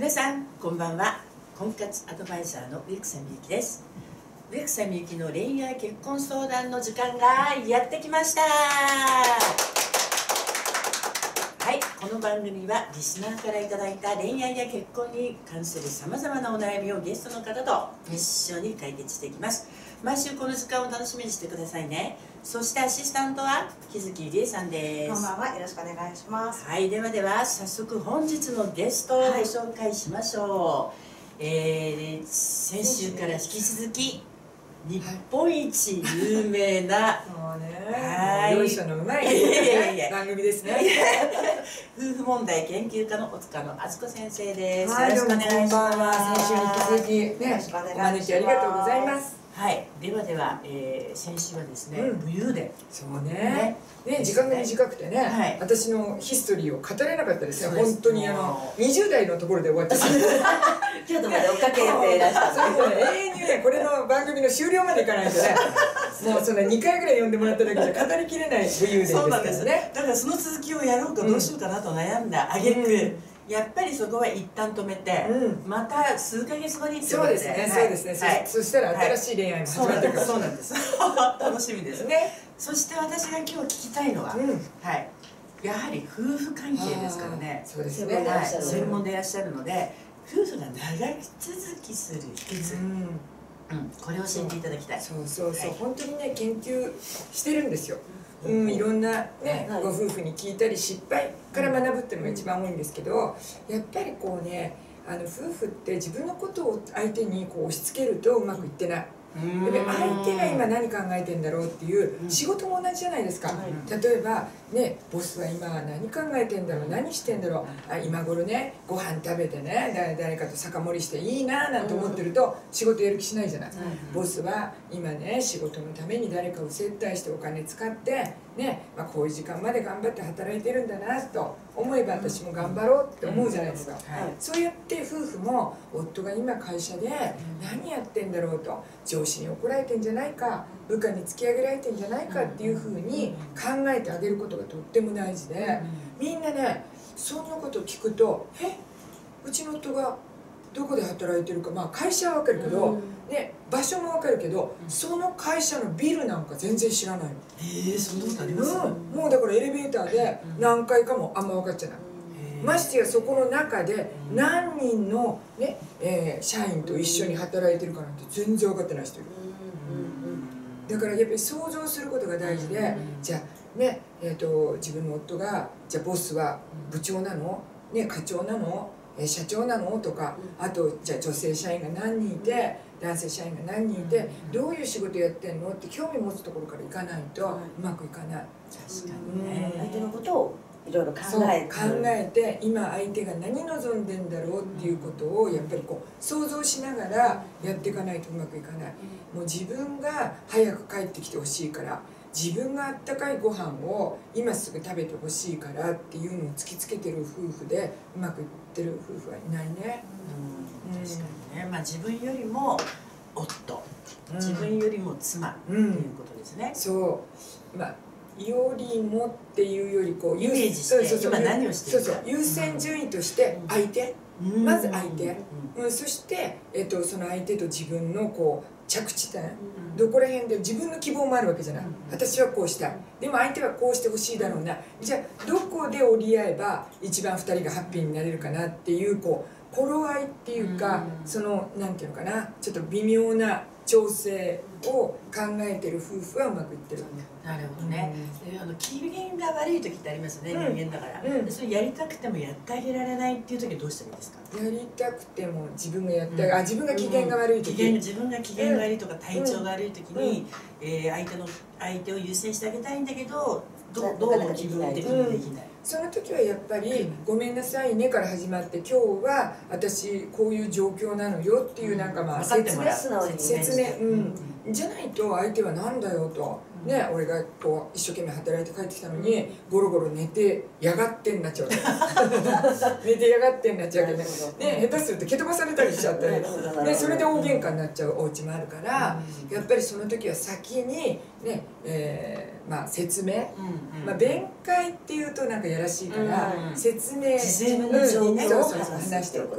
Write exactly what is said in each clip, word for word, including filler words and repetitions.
皆さんこんばんは。婚活アドバイザーの植草みゆきです。植草みゆきの恋愛結婚相談の時間がやってきました。はい、この番組はリスナーからいただいた恋愛や結婚に関するさまざまなお悩みをゲストの方と一緒に解決していきます。毎週この時間を楽しみにしてくださいね。そしてアシスタントは木月理恵さんです。 こんばんは、よろしくお願いします。 はい、ではでは早速本日のゲストをご紹介しましょう。はい、えー、先週から引き続き日本一有名なもうね、 はい、 料理者のうまい番組ですね。 夫婦問題研究家の大塚野敦子先生です。 はい、 よろしくお願いします。 先週に引き続きね、お招きありがとうございます。 はい、ではでは、えー、先週はですね、うん、武勇伝。 そうね。ね、時間が短くてね、はい、私のヒストリーを語れなかったですね。本当にあのにじゅう代のところで終わっちゃった。 京都まで追っかけていらっしゃる。 そうね、永遠にね、これの番組の終了までいかないとね、もうそのにかいぐらい読んでもらっただけじゃ語りきれない武勇伝ですからね。 だからその続きをやろうかどうしようかなと悩んだ挙句、やっぱりそこは一旦止めて、また数ヶ月後にってそうですね、そうですね。そしたら新しい恋愛も始まってくる。 そうなんです。楽しみですね。そして私が今日聞きたいのは、はい、やはり夫婦関係ですからね。 そうですね。 専門でいらっしゃるので、夫婦が長続きする秘訣、これを教えていただきたい。 そうそうそう、本当にね、研究してるんですよ。うん、いろんなね、ご夫婦に聞いたり失敗から学ぶっていうのが一番多いんですけど、やっぱりこうね、あの夫婦って自分のことを相手にこう押し付けるとうまくいってない。相手が今何考えてんだろうっていう仕事も同じじゃないですか。例えばね、ボスは今何考えてんだろう、何してんだろう、あ、今頃ねご飯食べてね誰かと酒盛りしていいななんて思ってると仕事やる気しないじゃない。ボスは今ね仕事のために誰かを接待してお金使ってね、まあ、こういう時間まで頑張って働いてるんだなと思えば私も頑張ろうって思うじゃないですか。そうやって夫婦も夫が今会社で何やってんだろうと、上司に怒られてんじゃないか、部下に突き上げられてんじゃないかっていうふうに考えてあげることがとっても大事で、みんなねそんなこと聞くと「えうちの夫がどこで働いてるか、まあ会社は分かるけど、ね、場所も分かるけどその会社のビルなんか全然知らないの。 へえ、そんなことあります？ もうだからエレベーターで何階かもあんま分かっちゃない。ましてやそこの中で何人の、ねえー、社員と一緒に働いてるかなんて全然分かってない人いる。だからやっぱり想像することが大事で、じゃあね、えー、と自分の夫がじゃあボスは部長なの、ね、課長なの、えー、社長なのとか、あとじゃあ女性社員が何人いて男性社員が何人いてどういう仕事やってんのって興味持つところからいかないとうまくいかない。 確かにね、 相手のことをいろいろ考えて考えて今相手が何望んでんだろうっていうことをやっぱりこう想像しながらやっていかないとうまくいかない。もう自分が早く帰ってきてほしいから、自分があったかいご飯を今すぐ食べてほしいからっていうのを突きつけてる夫婦でうまくいってる夫婦はいないね。 うん、確かにね。まあ自分よりも夫、自分よりも妻っていうことですね。 そうまあよりもっていうよりこうイメージして今何をしてるか、 優先順位として相手、まず相手、そしてえっとその相手と自分のこう着地点、どこら辺で自分の希望もあるわけじゃない。私はこうしたい、でも相手はこうしてほしいだろうな、じゃあどこで折り合えば一番ふたりがハッピーになれるかなっていうこう頃合いっていうか、そのなんていうのかな、ちょっと微妙な調整を考えてる夫婦はうまくいってる。 なるほどね。で、あの機嫌が悪い時ってありますよね、人間だから。それやりたくてもやってあげられないっていう時はどうしたらいいですか？ やりたくても自分がやってあ、自分が機嫌が悪い時、 自分が機嫌が悪いとか体調が悪い時に相手の相手を優先してあげたいんだけど、どどうも自分的にできない。その時はやっぱり「ごめんなさいね」から始まって、今日は私こういう状況なのよっていうなんかまあ説明説明うんじゃないと相手はなんだよとね、俺がこう一生懸命働いて帰ってきたのにゴロゴロ寝てやがってんなっちゃう寝てやがってんなっちゃうけどね、下手すると蹴飛ばされたりしちゃったりで、それで大喧嘩になっちゃうお家もあるから、やっぱりその時は先にね、えー、まあ説明、まあ弁解っていうとなんかやらしいから説明、 自分の状況を話しておく。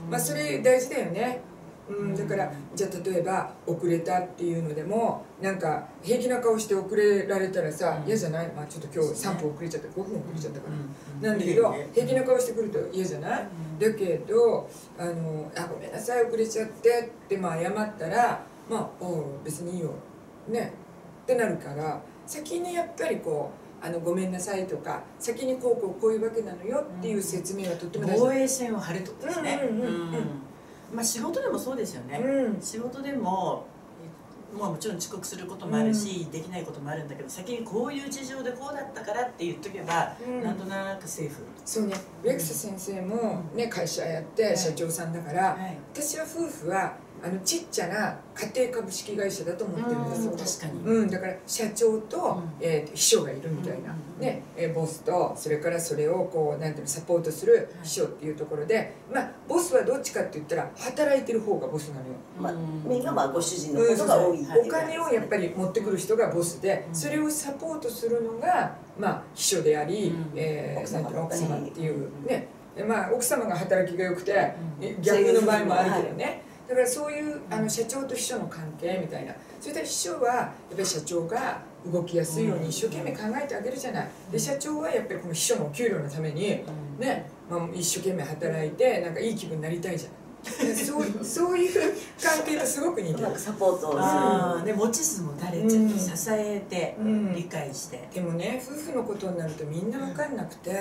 まあそれ大事だよね。うん、だからじゃあ例えば遅れたっていうのでもなんか平気な顔して遅れられたらさ嫌じゃない？まあちょっと今日さんぷん遅れちゃったごふん遅れちゃったからなんだけど平気な顔してくると嫌じゃない？だけどあのあごめんなさい遅れちゃってってまあ謝ったらまあおう別にいいよねってなるから先にやっぱりこうあのごめんなさいとか先にこうこうこういうわけなのよっていう説明はとっても大事。 防衛線を張るってことですね。まあ仕事でもそうですよね、うん、仕事でももうもちろん遅刻することもあるし、うん、できないこともあるんだけど先にこういう事情でこうだったからって言っとけば、うん、なんとなくセーフ。 そうね、植草先生も、ね、会社やって社長さんだから、はいはい、私は夫婦はあのちっちゃな家庭株式会社だと思ってるんですよ。確かに、うん、だから社長と、うん、えー、秘書がいるみたいな、うん、ね、えー、ボスとそれからそれをこうなんていうのサポートする秘書っていうところで、はい、まあボスはどっちかって言ったら働いてる方がボスなのよ。 まあ、メインがまあご主人のことが多い、うん、 お金をやっぱり持ってくる人がボスで、うん、それをサポートするのがまあ秘書であり、うん、えー、奥様奥様っていうね、まあ奥様が働きが良くて、うん、逆の場合もあるけどね。はい、だからそういうあの社長と秘書の関係みたいな、それから秘書はやっぱり社長が動きやすいように一生懸命考えてあげるじゃない。で社長はやっぱりこの秘書のお給料のためにね、まあ、一生懸命働いてなんかいい気分になりたいじゃない。そうそういう関係とすごく似てる。 サポートをする。 ああ、で持ちつもたれつ、うん、支えて、うん、理解して。 でもね、夫婦のことになるとみんな分かんなくて、うん、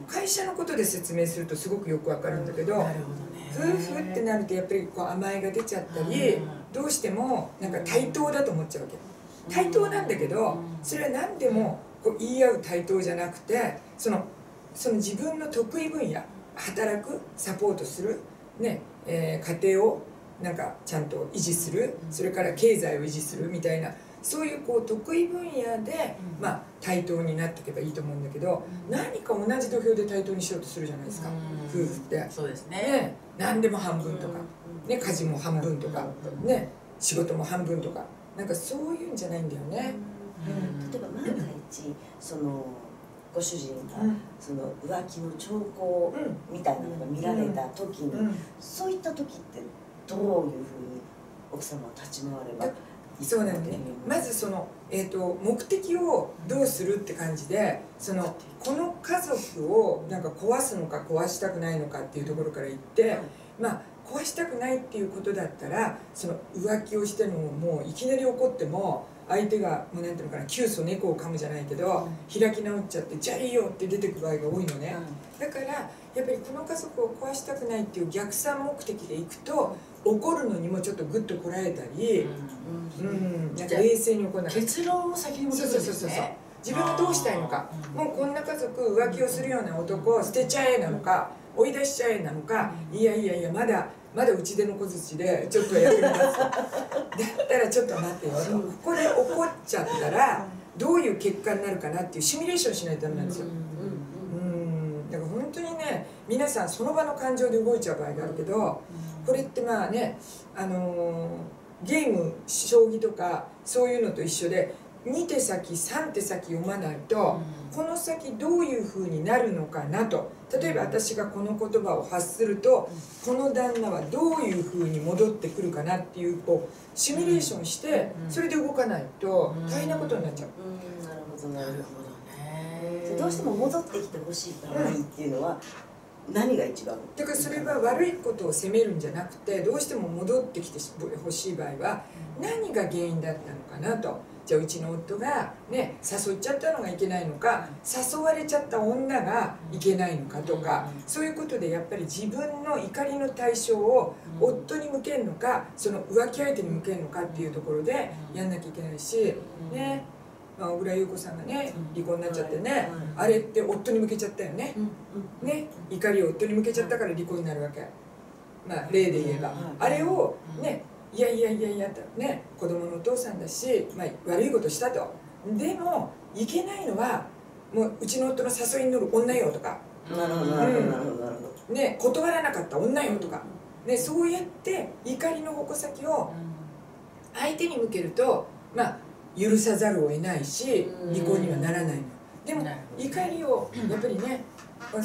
会社のことで説明するとすごくよく分かるんだけど、うん、なるほどね、夫婦ってなるとやっぱりこう甘えが出ちゃったり、うん、どうしてもなんか対等だと思っちゃうわけ。対等なんだけど、それは何でもこう言い合う対等じゃなくて、そのその自分の得意分野、働く、サポートするね。えー、家庭をなんかちゃんと維持する、それから経済を維持するみたいな、そういうこう得意分野で、まあ、対等になっていけばいいと思うんだけど、何か同じ土俵で対等にしようとするじゃないですか、夫婦って。 そうですね。 ね、何でも半分とか、ね、家事も半分とか、ね、仕事も半分とか、なんかそういうんじゃないんだよね。 うん、例えば万が一そのご主人がその浮気の兆候みたいなのが見られた時に、そういった時ってどういうふうに奥様は立ち回ればいいか。 そうなんだね。まずその、えーと、目的をどうするって感じで、そのこの家族をなんか壊すのか壊したくないのかっていうところから言って、まあ壊したくないっていうことだったら、その浮気をしてももういきなり怒っても相手がもうなんていうのかな、窮鼠猫を噛むじゃないけど、開き直っちゃって「じゃあいいよ」って出てく場合が多いのね。だからやっぱりこの家族を壊したくないっていう逆算目的でいくと、怒るのにもちょっとグッとこらえたり、うん、なんか冷静に怒らない。 結論を先に持ってくるんですね。 自分がどうしたいのか、もうこんな家族浮気をするような男を捨てちゃえなのか、追い出しちゃえなのか、いやいやいやまだまだうちでの小槌でちょっとやってみますだったらちょっと待ってよと、ここで怒っちゃったらどういう結果になるかなっていうシミュレーションしないとダメなんですよ。うんだから本当にね、皆さんその場の感情で動いちゃう場合があるけど、これってまあね、あのー、ゲーム将棋とかそういうのと一緒でに手先さん手先読まないと、この先どういうふうになるのかなと。例えば私がこの言葉を発すると、この旦那はどういうふうに戻ってくるかなっていうこうシミュレーションして、それで動かないと大変なことになっちゃう。 うん、なるほどなるほどね。どうしても戻ってきてほしい場合っていうのは何が一番？ だからそれは悪いことを責めるんじゃなくて、どうしても戻ってきてほしい場合は何が原因だったのかなと。じゃあうちの夫がね誘っちゃったのがいけないのか、誘われちゃった女がいけないのかとか、そういうことでやっぱり自分の怒りの対象を夫に向けるのか、その浮気相手に向けるのかっていうところでやんなきゃいけないしね。まあ、小倉優子さんがね離婚になっちゃってね、あれって夫に向けちゃったよね。ね、怒りを夫に向けちゃったから離婚になるわけ。まあ例で言えばあれをね、いやいやいやいやとね、子供のお父さんだし、まあ、悪いことしたと。でもいけないのはもううちの夫の誘いに乗る女よとか、 なるほどなるほどなるほどね、断らなかった女よとか、ね、そうやって怒りの矛先を相手に向けると、まあ許さざるを得ないし離婚にはならないの。でも怒りをやっぱりね、その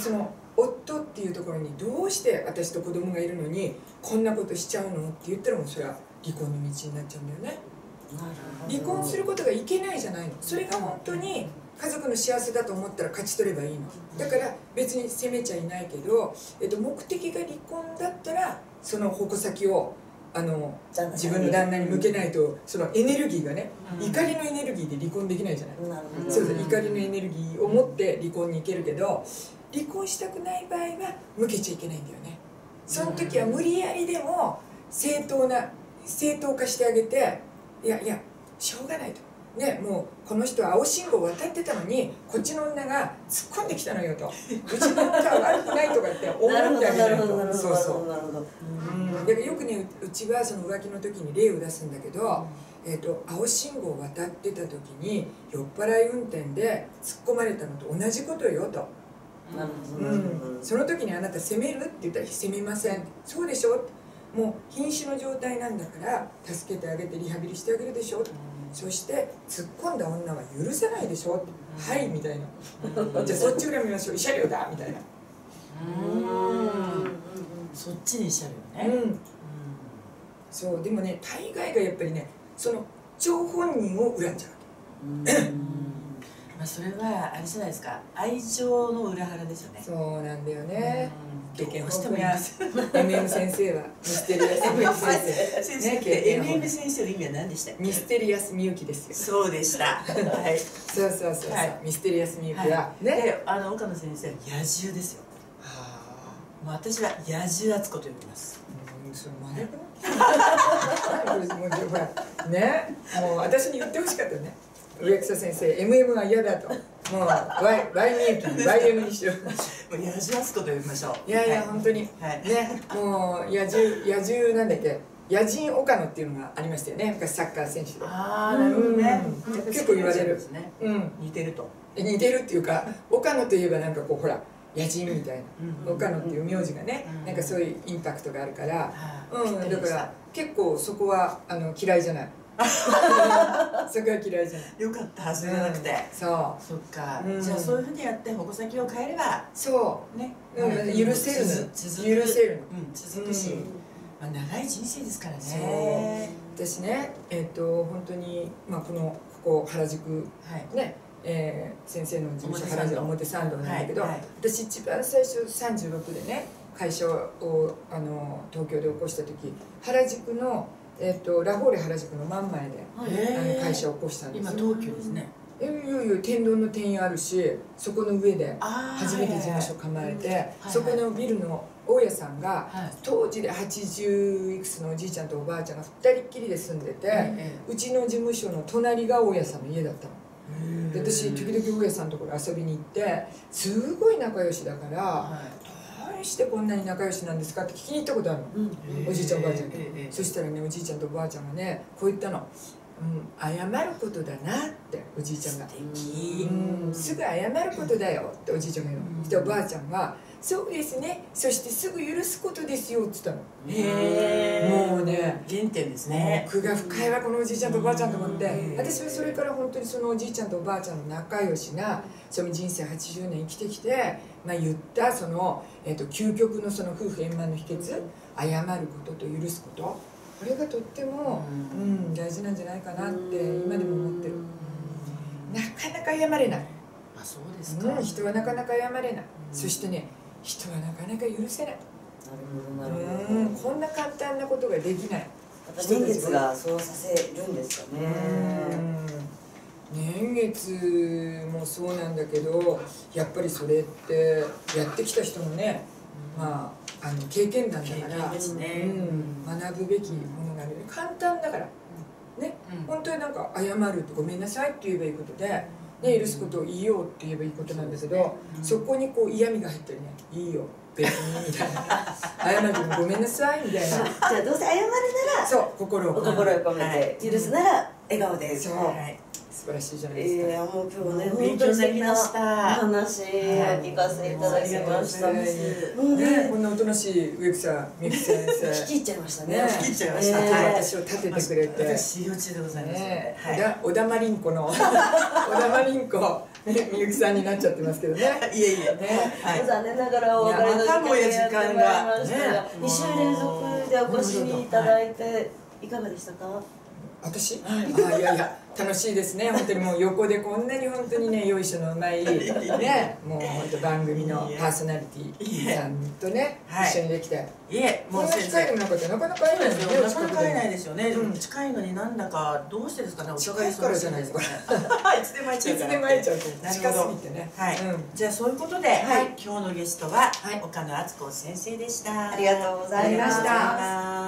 夫っていうところにどうして私と子供がいるのにこんなことしちゃうのって言ったらもうそれは離婚の道になっちゃうんだよね。離婚することがいけないじゃないの。それが本当に家族の幸せだと思ったら勝ち取ればいいの。だから別に責めちゃいないけど、えっと、目的が離婚だったらその矛先をあの自分の旦那に向けないと、そのエネルギーがね、うん、怒りのエネルギーで離婚できないじゃない。なるほど。そうそう、怒りのエネルギーを持って離婚に行けるけど、離婚したくない場合は向けちゃいけないんだよね。その時は無理やりでも正当な正当化してあげて、いやいやしょうがないとね、もうこの人は青信号を渡ってたのにこっちの女が突っ込んできたのよと、うちの女は悪くないとかって思ってあげないと。そうそう。だからよくね、うちはその浮気の時に例を出すんだけど、えーと青信号を渡ってた時に酔っ払い運転で突っ込まれたのと同じことよと。うん、その時にあなた責めるって言ったら責めません。そうでしょ、もう瀕死の状態なんだから助けてあげてリハビリしてあげるでしょ。そして突っ込んだ女は許さないでしょ。はいみたいな。じゃあそっち裏見ましょう、慰謝料だみたいな。 うん、そっちに慰謝料ね。うん、 そうでもね、大概がやっぱりね、その張本人を恨んじゃう。 まあそれはあれじゃないですか、愛情の裏腹ですよね。 そうなんだよね。 経験をしてもいます。 エムエム 先生はミステリアスみゆき先生。 先生ってエムエム 先生の意味は何でしたっけ？ ミステリアスみゆきですよ。そうでした。はい。 そうそうそうそう。ミステリアスみゆきはね。で、あの岡野先生は野獣ですよ。もう私は野獣敦子と呼びます。 うん、それ真逆な。もうほらね、もう私に言ってほしかったよね。植草先生、エムエム は嫌だと。もう Y みゆき、ワイエム にしろ。もう野獣敦子と呼びましょう。 いやいや、本当にね、もう野獣野獣なんだっけ、野人岡野っていうのがありましたよね、昔サッカー選手で。 ああ、なるほどね。 結構言われる。 うん、似てると。 似てるっていうか、岡野といえばなんかこうほら。野人みたいな、岡野っていう名字がね、なんかそういうインパクトがあるから、うん、だから結構そこはあの嫌いじゃない。そこは嫌いじゃない。 よかった、それがなくて。そう。そっか。じゃあそういうふうにやって矛先を変えれば、 そうね、許せるの、許せるの、 続くし、まあ長い人生ですからね。 私ね、えっと本当にまあこのここ原宿ね。えー、先生の事務所原宿表参道なんだけど、はいはい、私一番最初さんじゅうろくでね会社をあの東京で起こした時、原宿の、えー、とラフォーレ原宿の真ん前であの会社を起こしたんですよ。 今東急ですね。 いやいやいや、天丼の店員あるし、そこの上で初めて事務所構えて、そこのビルの大家さんが、はい、当時ではちじゅういくつのおじいちゃんとおばあちゃんがふたりっきりで住んでて、はい、うちの事務所の隣が大家さんの家だったの。で私時々大家さんのところ遊びに行ってすごい仲良しだから、はい、どうしてこんなに仲良しなんですかって聞きに行ったことあるの、うん、おじいちゃんおばあちゃんと。そしたらね、おじいちゃんとおばあちゃんがねこう言ったの、うん、謝ることだなっておじいちゃんが。うん、すぐ謝ることだよっておじいちゃんが言うの。そしておばあちゃんがそうですね、そしてすぐ許すことですよって言ったの。へえ、もうね原点ですね。 奥が深いわこのおじいちゃんとおばあちゃんと思って、私はそれから本当にそのおじいちゃんとおばあちゃんの仲良しがその人生はちじゅうねん生きてきて、まあ、言ったその、えー、と究極のその夫婦円満の秘訣、謝ることと許すこと、これがとっても、うん、大事なんじゃないかなって今でも思ってる。なかなか謝れない。 あ、そうですか、 うん、人はなかなか謝れない。そしてね、人はなかなか許せない。なるほどなるほど。うん、こんな簡単なことができない。 年月がそうさせるんですかね。 年月もそうなんだけど、やっぱりそれってやってきた人のね、まああの経験談だから、 ですね、 うん、学ぶべきものがある。簡単だからね、うん、本当になんか謝るってごめんなさいって言えばいいことで。ね、許すことをいいよって言えばいいことなんだけど、うん、そこにこう嫌味が入ってるね、いいよ別にみたいな、謝るとごめんなさいみたいな。じゃあどうせ謝るならそう心を心を込めて、はい、許すなら笑顔で。 そう、 はい、 素晴らしいじゃないですか。 いやもう今日ね勉強になりました。 話を聞かせていただきました。もうね、こんなおとなしい植草みゆき先生。 聞き入っちゃいましたね。 聞き入っちゃいました。 私を立ててくれて。 私幼稚でございます。 ね、小田マリンコの小田マリンコみゆきさんになっちゃってますけどね。 いえいえ。 残念ながらお別れの時間がやってまいりましたが、に週連続でお越しいただいていかがでしたか？ 私、あ、いやいや楽しいですね。本当にもう横でこんなに本当にね、よいしょのうまいね、もう本当番組のパーソナリティさんとね一緒にできて、 いえ、もう先生なかなかなか会えないですよ。 なかなか会えないですよね。近いのになんだかどうしてですかね。お近いからじゃないですか。いつでも会えちゃう。 いつでも会えちゃう。近すぎてね。 はい。じゃあそういうことで今日のゲストは岡野敦子先生でした。 ありがとうございました。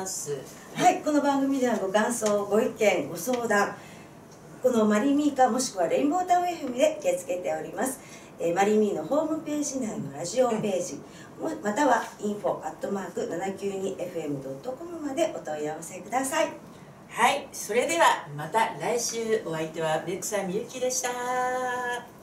はい、この番組ではご感想、ご意見、ご相談、このマリミーかもしくはレインボータウン エフエム で受け付けております。えー、マリミーのホームページ内のラジオページ、うん、または インフォ アットマーク ななきゅうにエフエム ドットコム までお問い合わせください。 はい、それではまた来週。お相手は植草みゆきでした。